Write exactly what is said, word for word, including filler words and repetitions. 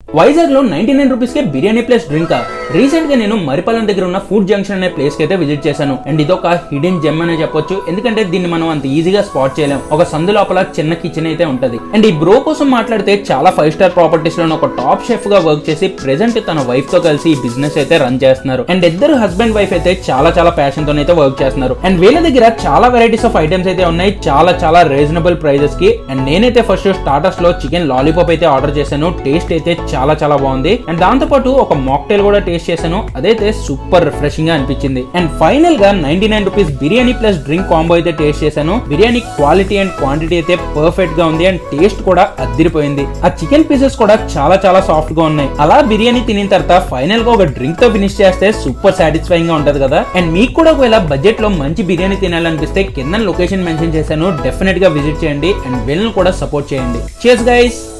వైజాగ్ లో ninety nine rupees కే biryani plus drink. Recent గా నేను మరిపాలెం దగ్గర ఉన్న ఫుడ్ జంక్షన్ అనే ప్లేస్ కి అయితే విజిట్ చేశాను. అండ్ ఇదొక హిడెన్ జెమ్ అనే చెప్పొచ్చు, ఎందుకంటే దీన్ని మనం అంత ఈజీగా స్పాట్ చేయలేం. ఒక సందు లోపల చిన్న కిచెన్ అయితే ఉంటది. అండ్ ఈ బ్రో కోసం మాట్లాడితే చాలా ఫైవ్ స్టార్ ప్రాపర్టీస్ లో ఒక టాప్ షెఫ్ గా వర్క్ చేసి ప్రెసెంట్ తన వైఫ్ తో కలిసి ఈ బిజినెస్ అయితే రన్ చేస్తున్నారు. అండ్ ఇద్దరు హస్బెండ్ వైఫ్ అయితే చాలా చాలా ప్యాషన్ తో అయితే వర్క్ చేస్తున్నారు. అండ్ వీళ్ళ దగ్గర చాలా వెరైటీస్ ఆఫ్ ఐటమ్స్ అయితే ఉన్నాయి, చాలా చాలా రీజనబుల్ ప్రైజెస్ కి. అండ్ నేనైతే ఫస్ట్ స్టార్టర్స్ లో చికెన్ లాలీపాప్ అయితే ఆర్డర్ చేశాను. టేస్ట్ అయితే చాలా చాలా బాగుంది. అండ్ దాంతో పాటు ఒక మాక్టైల్ కూడా టేస్ట్ చేశాను, అదైతే సూపర్ రిఫ్రెషింగ్ గా అనిపించింది. అండ్ ఫైనల్ గా ninety nine rupees biryani plus drink combo అయితే టేస్ట్ చేశాను. బిర్యానీ క్వాలిటీ అండ్ క్వాంటిటీ అయితే పర్ఫెక్ట్ గా ఉంది. అండ్ టేస్ట్ కూడా అదిరిపోయింది. ఆ చికెన్ పీసెస్ కూడా చాలా చాలా సాఫ్ట్ గా ఉన్నాయి. అలా బిర్యానీ తినిన తర్వాత ఫైనల్ గా ఒక డ్రింక్ తో ఫినిష్ చేస్తే సూపర్ సాటిస్ఫైయింగ్ గా ఉంటది కదా. అండ్ మీకు కూడా ఒకవేళ బడ్జెట్ లో మంచి బిర్యానీ తినాలనిపిస్తే కింద లొకేషన్ మెన్షన్ చేశాను, డెఫినెట్ గా విజిట్ చేయండి. అండ్ వీళ్ళని కూడా సపోర్ట్ చేయండి. cheers guys.